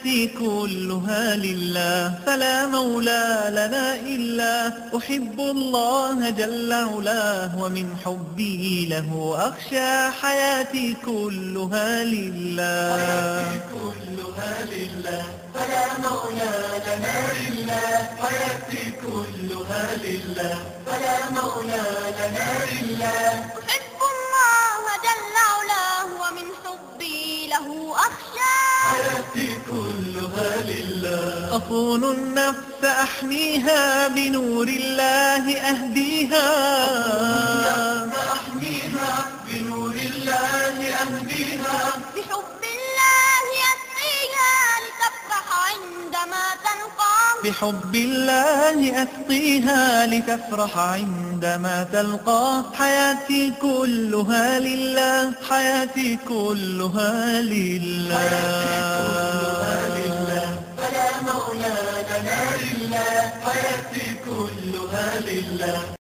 حياتي كلها لله، فلا مولى لنا إلا أحب الله جل علاه، ومن حبي له أخشى حياتي كلها لله. فلا مولى لنا إلا حياتي كلها لله، فلا مولى لنا إلا أحب الله جل علاه ومن حبي له أخشى حياتي كلها لله. أصون النفس أحميها بنور الله أهديها، بنور الله أهديها، بحب الله أسقيها لتفرح عندما تلقاه، بحب الله أسقيها لتفرح عندما تلقاه. حياتي كلها لله، حياتي كلها لله. فلا مولى لنا إلا حياتي كلها لله.